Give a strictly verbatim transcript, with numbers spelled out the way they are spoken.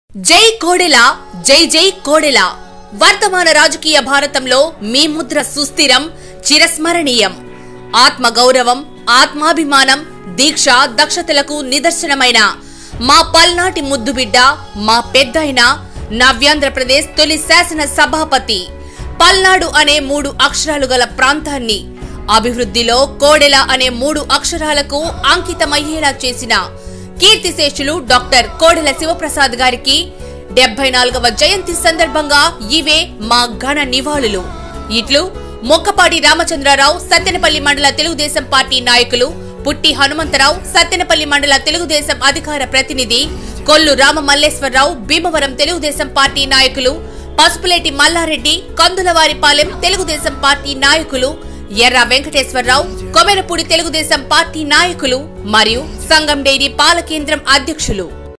జై కోడెల జై జై కోడెల వర్తమాన రాజకీయ భారతంలో మీ ముద్ర సుస్థిరం చిరస్మరణీయం. ఆత్మ గౌరవం ఆత్మాభిమానం దీక్ష దక్షతలకు నిదర్శనమైన మా పల్నాటి ముద్దుబిడ్డ మా పెద్దయిన నవ్యాంధ్రప్రదేశ్ తొలి శాసన సభాపతి పల్నాడు అనే మూడు అక్షరాలు గల ప్రాంతాన్ని అభివృద్ధిలో కోడెల అనే మూడు అక్షరాలకు అంకితమయ్యేలా చేసిన కీర్తిశేషులు డాక్టర్ కోడెల శివప్రసాద్ గారికి డెబ్బై నాలుగవ జయంతి సందర్భంగా ఇవే మా ఘన నివాళులు. ఇట్లు మొక్కపాటి రామచంద్రరావు సత్తెనపల్లి మండల తెలుగుదేశం పార్టీ నాయకులు, పుట్టి హనుమంతరావు సత్తెనపల్లి మండల తెలుగుదేశం అధికార ప్రతినిధి, కొల్లు రామ మల్లేశ్వరరావు భీమవరం తెలుగుదేశం పార్టీ నాయకులు, పసుపులేటి మల్లారెడ్డి కందులవారిపాలెం తెలుగుదేశం పార్టీ నాయకులు, ఎర్ర వెంకటేశ్వరరావు కొమెరపూడి తెలుగుదేశం పార్టీ నాయకులు మరియు సంగం డైరీ పాల కేంద్రం అధ్యక్షులు.